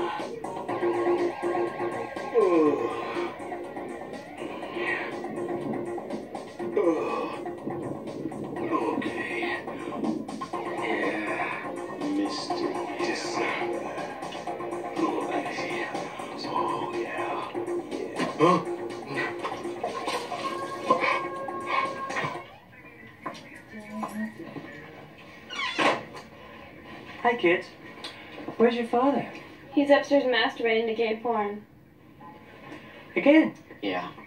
Hi, kids. Where's your father? He's upstairs masturbating to gay porn. Again? Yeah.